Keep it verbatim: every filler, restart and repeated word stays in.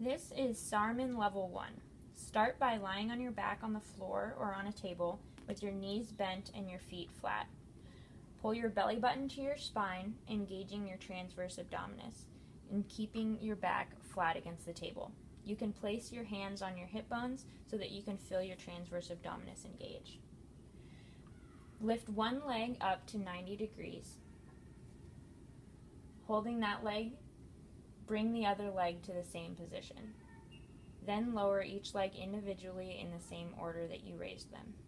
This is Sahrmann Level one. Start by lying on your back on the floor or on a table with your knees bent and your feet flat. Pull your belly button to your spine, engaging your transverse abdominis and keeping your back flat against the table. You can place your hands on your hip bones so that you can feel your transverse abdominis engage. Lift one leg up to ninety degrees. Holding that leg, bring the other leg to the same position. Then lower each leg individually in the same order that you raised them.